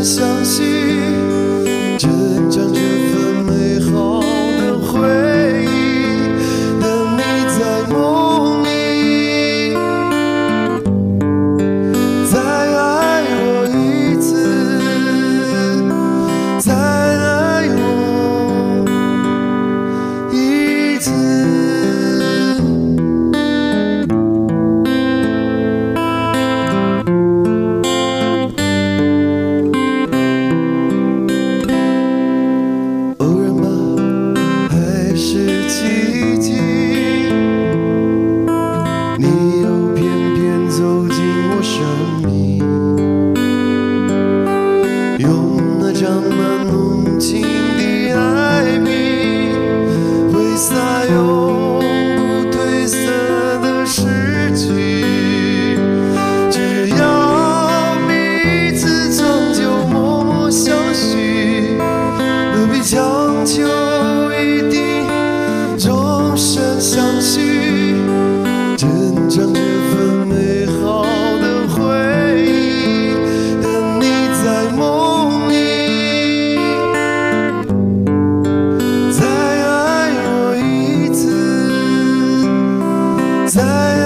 相信，珍藏这份美好的回忆，等你在梦里再爱我一次，再爱我一次。是奇迹，你又偏偏走进我生命，用那张满浓情的爱笔，挥洒永不褪色的诗句。只要彼此长久默默相许，何必强求一定终身相许，珍藏这份美好的回忆，等你在梦里再爱我一次，再